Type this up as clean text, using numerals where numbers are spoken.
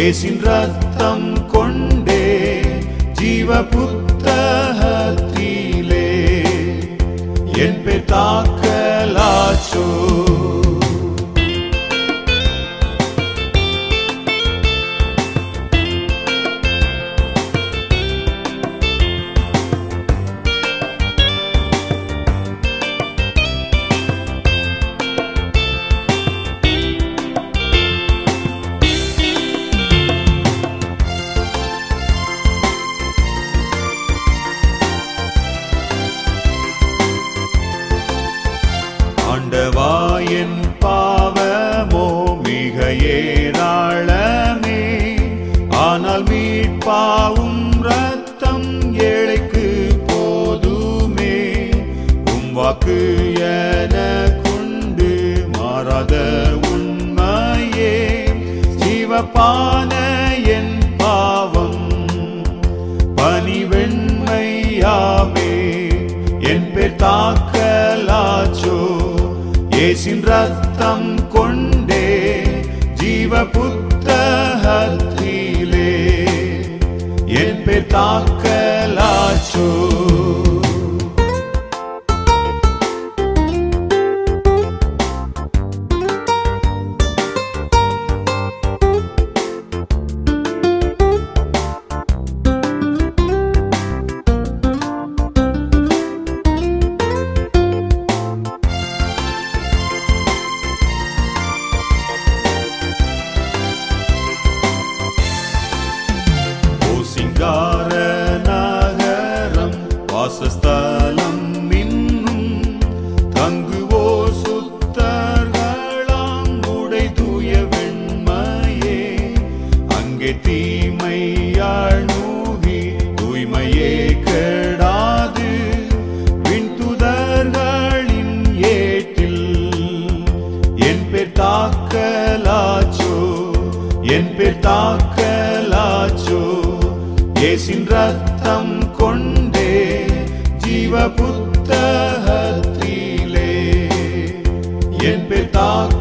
இயேசின் ரத்தம் கொண்டே ஜீவ புத்தகத்திலே என் பேர் தாக்கலாச்சோ. ஆண்டவா என் பாவமோ மிக ஏராளமே, ஆனால் மீட்பாவும் ரத்தம் ஏழைக்கு போதுமே. உம் வாக்கு எனக்குண்டு மாறாத உண்மையே, ஜீவப்பான என் பாவம் பனிவெண்மையாமே. என் பேர் தாக்கலாச்சோ, இயேசின் ரத்தம் கொண்டே ஜீவ புத்தகத்திலே என் பேர் தாக்கலாச்சோ. நகரம் வாசஸ்தலம் இன்னும் தங்குவோ சுத்தர்களாம் உடை தூய வெண்மையே. அங்கே தீமையாள் நூகி தூய்மையே கெடாது, விண்துதர்களின் ஏட்டில் என் பேர் தாக்கலாச்சோ, என் பேர் தாக்கலாச்சோ. இயேசின் ரத்தம் கொண்டே ஜீவ புத்தகத்திலே என் பேர் தாக்கலாச்சோ.